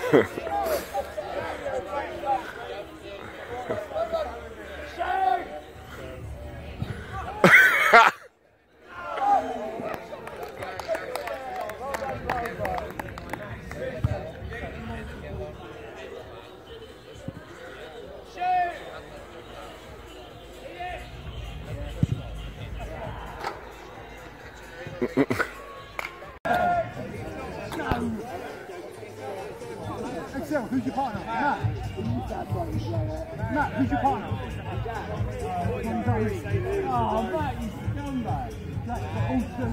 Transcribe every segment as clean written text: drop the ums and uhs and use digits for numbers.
Excel, who's your partner? Matt. Matt, who's your partner? Oh, Matt, you scumbag. That's awesome.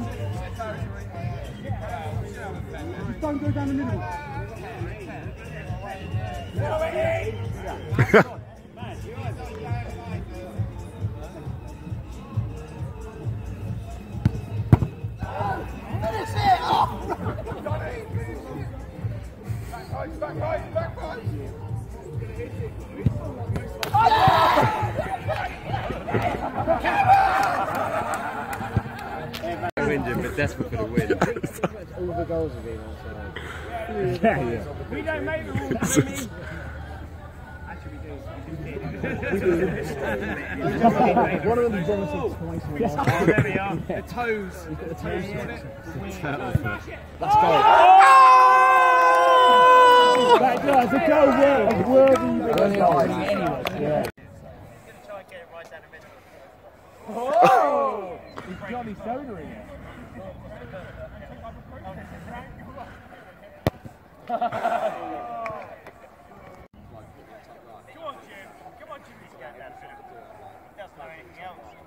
Just don't go down the middle. But desperate for the win. All the goals have been offside. Yeah. We don't make the rules. One of them vomited twice. Oh, there we are. The toes. He's got the toes on it. Let's go. That guy's a goal worthy. Yeah. Try and get it right down the middle. Oh! He's Johnny Soda in it. Come on, Jim. Come on, Jim. He's going down the middle. Doesn't know anything else.